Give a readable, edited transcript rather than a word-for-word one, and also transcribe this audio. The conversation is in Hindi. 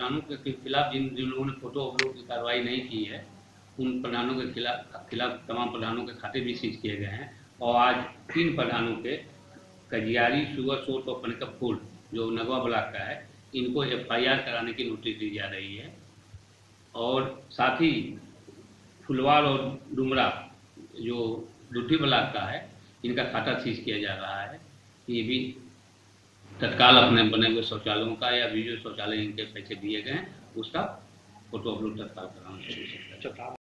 प्रधानों के खिलाफ जिन जिन लोगों ने फोटो अपलोड की कार्रवाई नहीं की है, उन प्रधानों के खिलाफ तमाम प्रधानों के खाते भी सीज किए गए हैं। और आज 3 प्रधानों के कजियारी, सुगर सोर्स और पनिकपुर जो नगवा ब्लॉक का है, इनको FIR कराने की नोटिस दी जा रही है। और साथ ही फुलवाल और डुमरा जो लुठी ब्लॉक का है, इनका खाता सीज किया जा रहा है। ये भी तत्काल अपने बने हुए शौचालयों का या वीडियो शौचालय इनके पैसे दिए गए हैं, उसका फोटो अपलोड तत्काल कराना चाहिए।